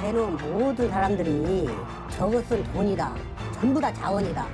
해놓은 모든 사람들이 저것은 돈이다. 전부 다 자원이다.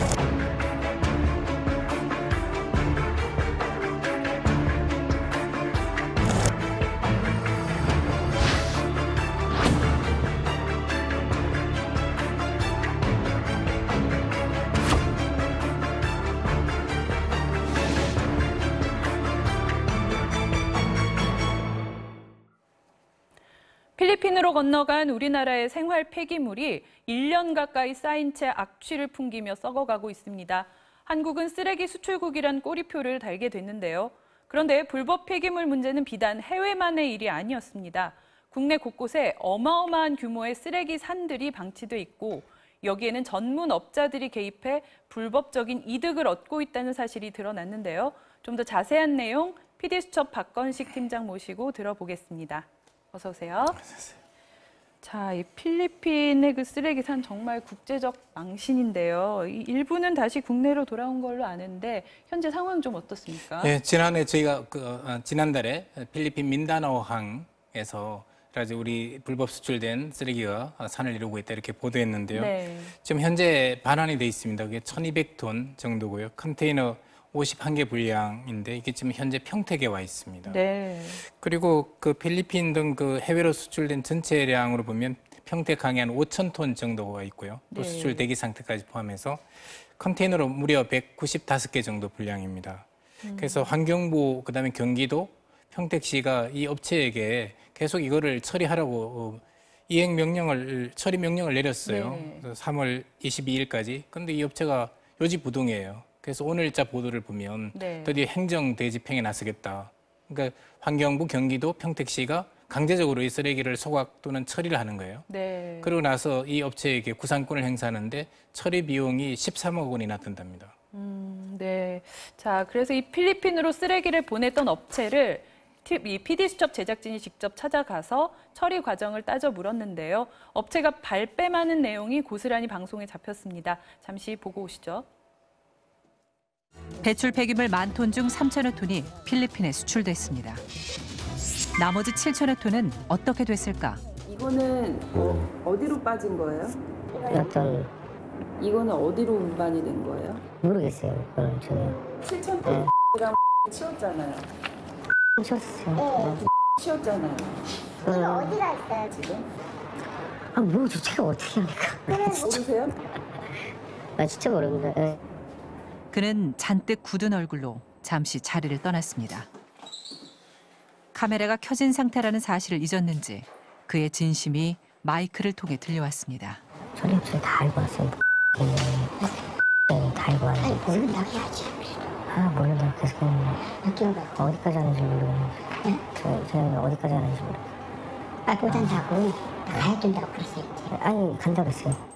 필리핀으로 건너간 우리나라의 생활 폐기물이 1년 가까이 쌓인 채 악취를 풍기며 썩어가고 있습니다. 한국은 쓰레기 수출국이란 꼬리표를 달게 됐는데요. 그런데 불법 폐기물 문제는 비단 해외만의 일이 아니었습니다. 국내 곳곳에 어마어마한 규모의 쓰레기 산들이 방치돼 있고 여기에는 전문 업자들이 개입해 불법적인 이득을 얻고 있다는 사실이 드러났는데요. 좀 더 자세한 내용 PD수첩 박건식 팀장 모시고 들어보겠습니다. 어서 오세요. 자, 이 필리핀의 그 쓰레기산 정말 국제적 망신인데요. 일부는 다시 국내로 돌아온 걸로 아는데 현재 상황 좀 어떻습니까? 네, 지난해 저희가 지난달에 필리핀 민다나오항에서 우리 불법 수출된 쓰레기가 산을 이루고 있다 이렇게 보도했는데요. 네. 지금 현재 반환이 돼 있습니다. 그게 1,200톤 정도고요. 컨테이너 51개 분량인데 이게 지금 현재 평택에 와 있습니다. 네. 그리고 그 필리핀 등 그 해외로 수출된 전체량으로 보면 평택항에 한 5,000톤 정도가 있고요. 또 네. 수출 대기 상태까지 포함해서 컨테이너로 무려 195개 정도 분량입니다. 그래서 환경부 그다음에 경기도 평택시가 이 업체에게 계속 이거를 처리하라고 처리 명령을 내렸어요. 네. 3월 22일까지. 그런데 이 업체가 요지부동이에요. 그래서 오늘자 보도를 보면 네. 드디어 행정 대집행에 나서겠다. 그러니까 환경부, 경기도, 평택시가 강제적으로 이 쓰레기를 소각 또는 처리를 하는 거예요. 네. 그러고 나서 이 업체에게 구상권을 행사하는데 처리 비용이 13억 원이나 든답니다. 네. 자, 그래서 이 필리핀으로 쓰레기를 보냈던 업체를 이 PD수첩 제작진이 직접 찾아가서 처리 과정을 따져 물었는데요. 업체가 발뺌하는 내용이 고스란히 방송에 잡혔습니다. 잠시 보고 오시죠. 배출 폐기물 10,000톤 중 3,000여 톤이 필리핀에 수출됐습니다. 나머지 7,000여 톤은 어떻게 됐을까? 이거는 어디로 빠진 거예요? 어떤 이거는 어디로 운반이 된 거예요? 모르겠어요. 그건 저는 7,000톤이랑 치웠잖아요. 쳤어요. 치웠잖아요. 그건 어디가 있어요 지금? 뭐 제가 어떻게 합니까? 모르세요? 나 진짜 모릅니다. 네. 그는 잔뜩 굳은 얼굴로 잠시 자리를 떠났습니다. 카메라가 켜진 상태라는 사실을 잊었는지 그의 진심이 마이크를 통해 들려왔습니다. 저희 업체 다 알고 왔어요. 다 알고 왔는데. 아니 모른다고 해야지. 모른다고 계속 했는데. 웃긴 거. 어디까지 하는지 모르겠는데. 저는 어디까지 하는지 모르겠어요. 못 한다고 가야 된다고 그랬어요. 아니 간다고 했어요.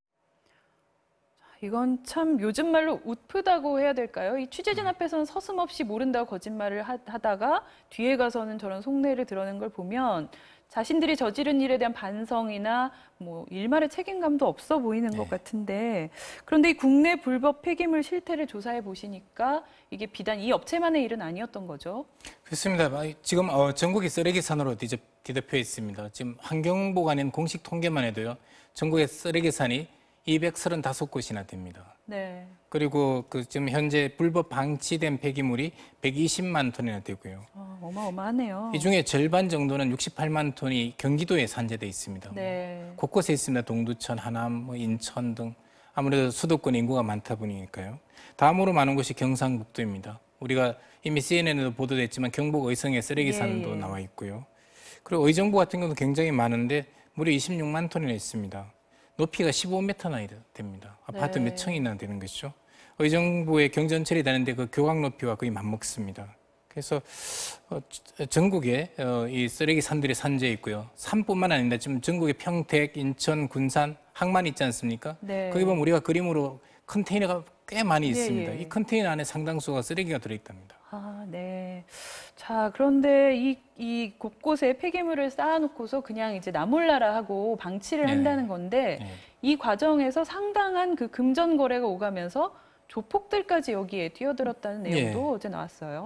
이건 참 요즘 말로 웃프다고 해야 될까요? 이 취재진 앞에서는 서슴없이 모른다고 거짓말을 하다가 뒤에 가서는 저런 속내를 드러낸 걸 보면 자신들이 저지른 일에 대한 반성이나 뭐 일말의 책임감도 없어 보이는 것 같은데 그런데 이 국내 불법 폐기물 실태를 조사해 보시니까 이게 비단 이 업체만의 일은 아니었던 거죠? 그렇습니다. 지금 전국이 쓰레기산으로 뒤덮여 있습니다. 지금 환경부가 낸 공식 통계만 해도요. 전국의 쓰레기산이 235곳이나 됩니다. 네. 그리고 지금 현재 불법 방치된 폐기물이 120만 톤이나 되고요. 어마어마하네요. 이 중에 절반 정도는 68만 톤이 경기도에 산재돼 있습니다. 네. 곳곳에 있습니다. 동두천, 하남, 인천 등 아무래도 수도권 인구가 많다 보니까요. 다음으로 많은 곳이 경상북도입니다. 우리가 이미 CNN에도 보도됐지만 경북 의성에 쓰레기산도 나와 있고요. 그리고 의정부 같은 경우도 굉장히 많은데 무려 26만 톤이나 있습니다. 높이가 15m나 됩니다. 아파트 몇 층이나 되는 것이죠. 의정부의 경전철이 다는데 그 교각 높이와 거의 맞먹습니다. 그래서 전국에 이 쓰레기 산들이 산재해 있고요. 산뿐만 아니라 지금 전국의 평택, 인천, 군산, 항만 있지 않습니까? 네. 거기 보면 우리가 그림으로 컨테이너가 꽤 많이 있습니다. 예. 이 컨테이너 안에 상당수가 쓰레기가 들어있답니다. 네. 자, 그런데 이 곳곳에 폐기물을 쌓아놓고서 그냥 이제 나몰라라 하고 방치를 한다는 건데 이 과정에서 상당한 그 금전 거래가 오가면서 조폭들까지 여기에 뛰어들었다는 내용도 어제 나왔어요.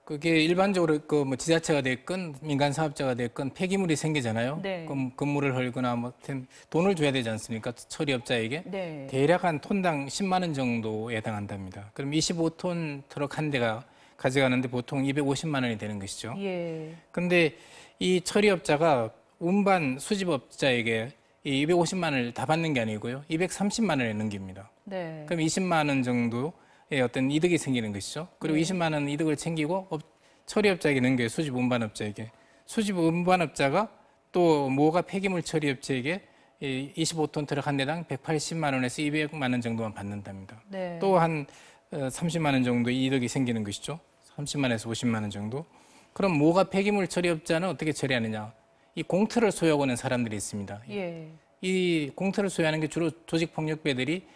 그게 일반적으로 그 뭐 지자체가 됐건 민간 사업자가 됐건 폐기물이 생기잖아요. 네. 그럼 건물을 헐거나 뭐 돈을 줘야 되지 않습니까? 처리업자에게. 네. 대략 한 톤당 10만 원 정도에 해당한답니다. 그럼 25톤 트럭 한 대가 가져가는데 보통 250만 원이 되는 것이죠. 예. 근데 이 처리업자가 운반 수집업자에게 이 250만 원을 다 받는 게 아니고요. 230만 원에 넘깁니다. 네. 그럼 20만 원 정도의 어떤 이득이 생기는 것이죠. 그리고 20만 원 이득을 챙기고 처리업자에게 넘겨요. 수집 운반업자에게. 수집 운반업자가 또 모가 폐기물 처리업체에게 25톤 트럭 한 대당 180만 원에서 200만 원 정도만 받는답니다. 네. 또 한 30만 원 정도 이득이 생기는 것이죠. 30만에서 50만 원 정도. 그럼 모가 폐기물 처리업자는 어떻게 처리하느냐? 이 공터를 소유하고 있는 사람들이 있습니다. 예. 이 공터를 소유하는 게 주로 조직폭력배들이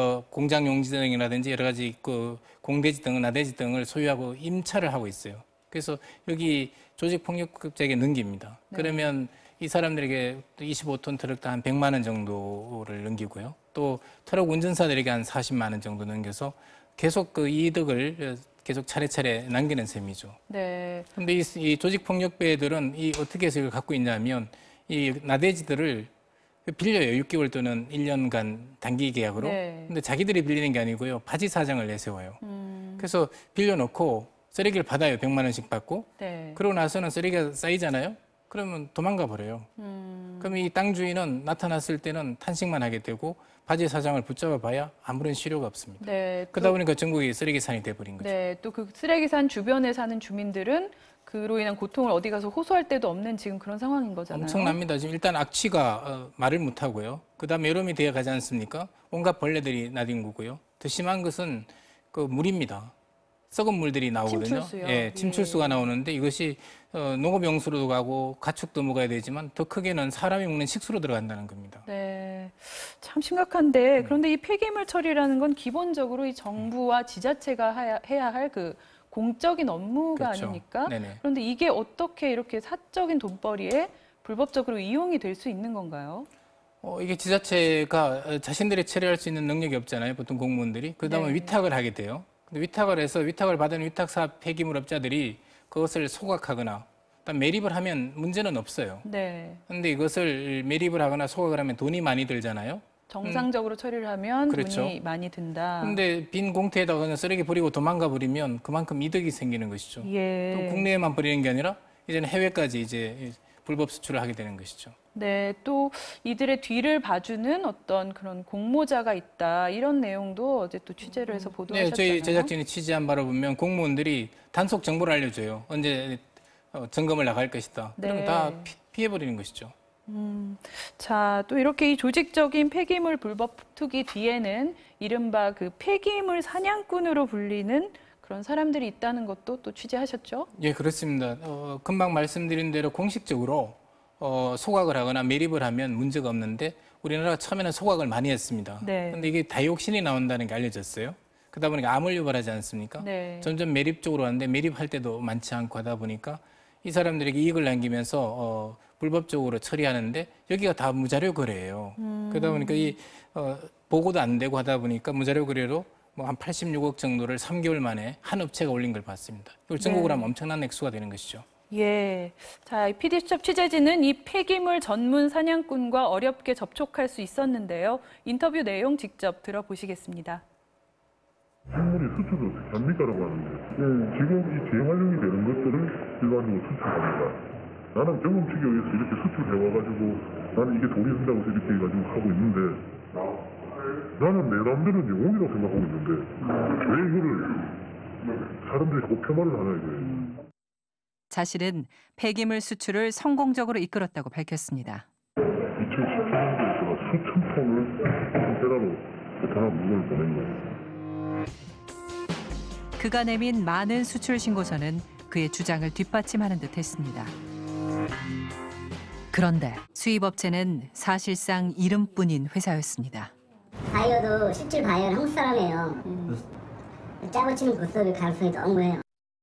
공장 용지 등이라든지 여러 가지 그 공대지 등, 나대지 등을 소유하고 임차를 하고 있어요. 그래서 여기 조직폭력배에게 넘깁니다. 네. 그러면 이 사람들에게 25톤 트럭도 한 100만 원 정도를 넘기고요. 또 트럭 운전사들에게 한 40만 원 정도 넘겨서 계속 그 이득을 계속 차례차례 남기는 셈이죠. 네. 근데 이 조직폭력배들은 어떻게 해서 이걸 갖고 있냐면 이 나대지들을 빌려요. 6개월 또는 1년간 단기 계약으로. 네. 근데 자기들이 빌리는 게 아니고요. 바지 사장을 내세워요. 그래서 빌려놓고 쓰레기를 받아요. 100만 원씩 받고. 네. 그러고 나서는 쓰레기가 쌓이잖아요. 그러면 도망가 버려요. 그럼 이 땅 주인은 나타났을 때는 탄식만 하게 되고 바지 사장을 붙잡아 봐야 아무런 실효가 없습니다. 네. 그러다 보니까 전국이 쓰레기산이 돼버린 거죠. 네. 또 그 쓰레기산 주변에 사는 주민들은 그로 인한 고통을 어디 가서 호소할 데도 없는 지금 그런 상황인 거잖아요. 엄청납니다. 지금 일단 악취가 말을 못하고요. 그다음에 여름이 되어 가지 않습니까? 온갖 벌레들이 나뒹구고요. 더 심한 것은 그 물입니다. 썩은 물들이 나오거든요. 침출수요? 예, 침출수가 나오는데 이것이 농업용수로도 가고 가축도 먹어야 되지만 더 크게는 사람이 먹는 식수로 들어간다는 겁니다. 네, 참 심각한데 그런데 이 폐기물 처리라는 건 기본적으로 이 정부와 지자체가 해야 할 그 공적인 업무가 그렇죠. 아닙니까? 네네. 그런데 이게 어떻게 이렇게 사적인 돈벌이에 불법적으로 이용이 될 수 있는 건가요? 이게 지자체가 자신들이 처리할 수 있는 능력이 없잖아요. 보통 공무원들이. 그러다 보면 네. 위탁을 하게 돼요. 근데 위탁을 해서 위탁을 받은 위탁사업 폐기물업자들이 그것을 소각하거나 일단 매립을 하면 문제는 없어요. 네, 근데 이것을 매립을 하거나 소각을 하면 돈이 많이 들잖아요. 정상적으로 처리를 하면 그렇죠. 돈이 많이 든다. 근데 빈 공터에다가 그냥 쓰레기 버리고 도망가 버리면 그만큼 이득이 생기는 것이죠. 예. 또 국내에만 버리는 게 아니라 이제는 해외까지 이제 불법 수출을 하게 되는 것이죠. 네, 또 이들의 뒤를 봐주는 어떤 그런 공모자가 있다 이런 내용도 어제 또 취재를 해서 네, 보도하셨잖아요. 저희 제작진이 취재한 바로 보면 공무원들이 단속 정보를 알려줘요. 언제 점검을 나갈 것이다. 네. 그러면 다 피해버리는 것이죠. 자, 또 이렇게 이 조직적인 폐기물 불법 투기 뒤에는 이른바 그 폐기물 사냥꾼으로 불리는 그런 사람들이 있다는 것도 또 취재하셨죠? 예, 그렇습니다. 금방 말씀드린 대로 공식적으로 소각을 하거나 매립을 하면 문제가 없는데 우리나라가 처음에는 소각을 많이 했습니다. 네. 그런데 이게 다이옥신이 나온다는 게 알려졌어요. 그러다 보니까 암을 유발하지 않습니까? 네. 점점 매립 쪽으로 하는데 매립할 때도 많지 않고 하다 보니까 이 사람들에게 이익을 남기면서 불법적으로 처리하는데 여기가 다 무자료 거래예요. 그러다 보니까 이 보고도 안 되고 하다 보니까 무자료 거래로 뭐 한 86억 정도를 3개월 만에 한 업체가 올린 걸 봤습니다. 이걸 전국으로 네. 하면 엄청난 액수가 되는 것이죠. 예. 자, 이 PD수첩 취재진은 이 폐기물 전문 사냥꾼과 어렵게 접촉할 수 있었는데요. 인터뷰 내용 직접 들어보시겠습니다. 생물이 수출을 어떻게 합니까라고 하는데 지금 이 재활용이 되는 것들을 일반적으로 수출합니다. 나는 경험치기 위해서 이렇게 수출해와가지고 나는 이게 돈이 된다고 해서 이렇게 해가지고 하고 있는데 나는 내 남들은 영웅이라고 생각하고 있는데 왜 이거를 사람들이 자꾸 폄하를 하나 이거예요. 자신은 폐기물 수출을 성공적으로 이끌었다고 밝혔습니다. 2017년도에 제가 수천 톤을 컨테이너로 베트남 물건을 보낸 거예요. 그가 내민 많은 수출 신고서는 그의 주장을 뒷받침하는 듯 했습니다. 그런데 수입업체는 사실상 이름뿐인 회사였습니다. 바이어도 실질 바이어는 한국 사람이에요. 짜고 치는 고스톱일 가능성이 너무해요.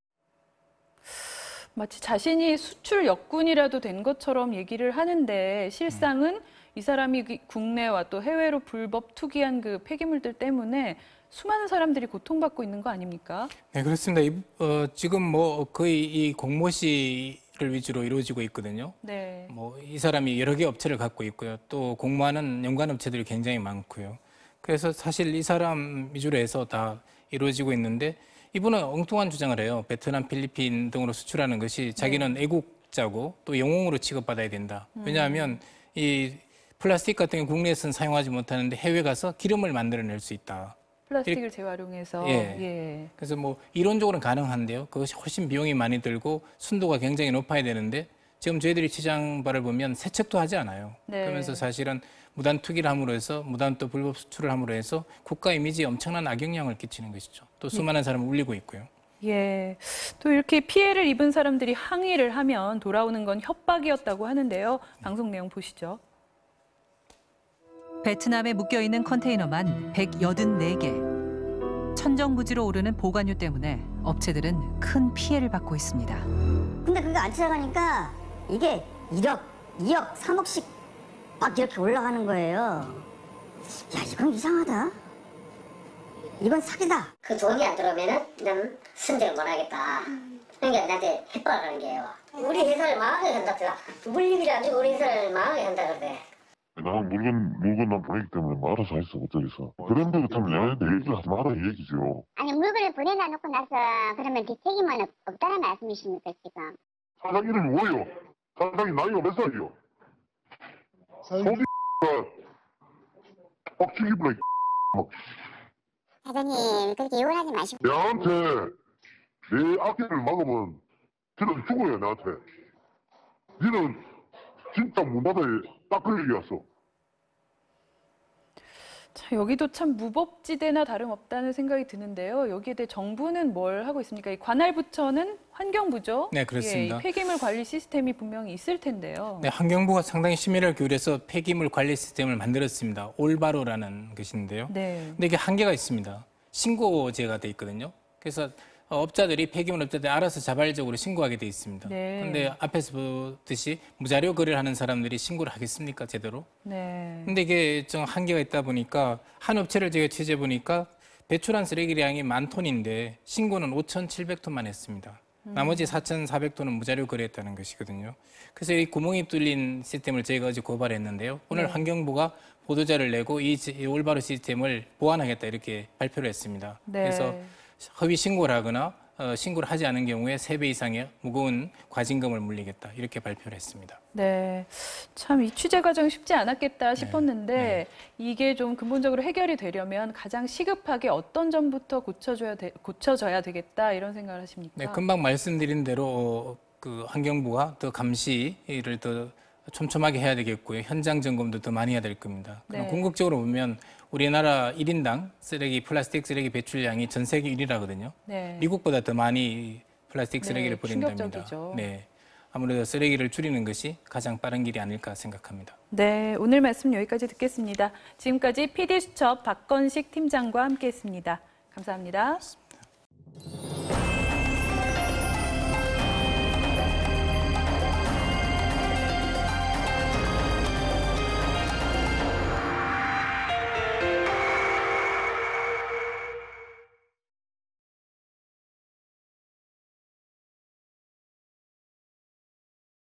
마치 자신이 수출 역군이라도 된 것처럼 얘기를 하는데 실상은 이 사람이 국내와 또 해외로 불법 투기한 그 폐기물들 때문에 수많은 사람들이 고통받고 있는 거 아닙니까? 네, 그렇습니다. 지금 뭐 거의 이 공모시를 위주로 이루어지고 있거든요. 네. 뭐 이 사람이 여러 개 업체를 갖고 있고요. 또 공모하는 연관 업체들이 굉장히 많고요. 그래서 사실 이 사람 위주로 해서 다 이루어지고 있는데 이분은 엉뚱한 주장을 해요. 베트남, 필리핀 등으로 수출하는 것이 자기는 애국자고 또 영웅으로 취급받아야 된다. 왜냐하면 이 플라스틱 같은 경우 국내에서는 사용하지 못하는데 해외 가서 기름을 만들어낼 수 있다. 플라스틱을 재활용해서. 예. 그래서 뭐 이론적으로는 가능한데요. 그것이 훨씬 비용이 많이 들고 순도가 굉장히 높아야 되는데 지금 저희들이 시장발을 보면 세척도 하지 않아요. 네. 그러면서 사실은 무단 투기를 함으로 해서 무단 또 불법 수출을 함으로 해서 국가 이미지에 엄청난 악영향을 끼치는 것이죠. 또 수많은 사람을 울리고 있고요. 예. 또 이렇게 피해를 입은 사람들이 항의를 하면 돌아오는 건 협박이었다고 하는데요. 방송 내용 보시죠. 베트남에 묶여있는 컨테이너만 184개. 천정부지로 오르는 보관료 때문에 업체들은 큰 피해를 받고 있습니다. 근데 그게 안 찾아가니까 이게 1억, 2억, 3억씩 막 이렇게 올라가는 거예요. 야, 이건 이상하다. 이건 사기다. 그 돈이 안 들어오면은 난 승진을 못 하겠다. 그러니까 나한테 협박을 하는 게요. 우리 회사를 망하게 한다. 물리비를 안 주고 우리 회사를 망하게 한다 그래. 나는 물건 난 보내기 때문에 뭐 알아서 했어, 그쪽에서. 그런데 참 얘한테 얘기를 하지 마라 이 얘기죠. 아니, 물건을 보내놔 놓고 나서 그러면 뒷책임은 없다는 말씀이십니까, 지금? 사장 이름이 뭐예요? 사장이 나이가 몇 살이요? 소비가 빡치기보다 사장님, 그렇게 요원하지 마시고. 내한테 내 악기를 막으면 저는 죽어요, 나한테. 니는 진짜 문바다에 딱 그 얘기였어. 자, 여기도 참 무법지대나 다름없다는 생각이 드는데요. 여기에 대해 정부는 뭘 하고 있습니까? 이 관할부처는 환경부죠? 네, 그렇습니다. 예, 이 폐기물 관리 시스템이 분명히 있을 텐데요. 네, 환경부가 상당히 심의를 기울여서 폐기물 관리 시스템을 만들었습니다. 올바로라는 것인데요. 네. 근데 이게 한계가 있습니다. 신고제가 돼 있거든요. 그래서 업자들이 폐기물 업자들이 알아서 자발적으로 신고하게 돼 있습니다. 네. 그런데 앞에서 보듯이 무자료 거래를 하는 사람들이 신고를 하겠습니까, 제대로? 네. 근데 이게 좀 한계가 있다 보니까 한 업체를 제가 취재해 보니까 배출한 쓰레기량이 10,000톤인데 신고는 5,700톤만 했습니다. 나머지 4,400톤은 무자료 거래했다는 것이거든요. 그래서 이 구멍이 뚫린 시스템을 저희가 어제 고발했는데요. 오늘 네. 환경부가 보도자를 내고 이 올바로 시스템을 보완하겠다 이렇게 발표를 했습니다. 네. 그래서 허위 신고를 하거나 신고를 하지 않은 경우에 3배 이상의 무거운 과징금을 물리겠다 이렇게 발표를 했습니다. 네, 참 이 취재 과정이 쉽지 않았겠다 싶었는데 이게 좀 근본적으로 해결이 되려면 가장 시급하게 어떤 점부터 고쳐져야 되겠다 이런 생각을 하십니까? 네, 금방 말씀드린 대로 그 환경부가 더 감시를 더 촘촘하게 해야 되겠고요. 현장 점검도 더 많이 해야 될 겁니다. 그럼 네. 궁극적으로 보면 우리나라 1인당 플라스틱 쓰레기 배출량이 전 세계 1위라거든요. 네. 미국보다 더 많이 플라스틱 네, 쓰레기를 버린답니다. 충격적이죠. 네, 아무래도 쓰레기를 줄이는 것이 가장 빠른 길이 아닐까 생각합니다. 네, 오늘 말씀 여기까지 듣겠습니다. 지금까지 PD수첩 박건식 팀장과 함께했습니다. 감사합니다. 고맙습니다.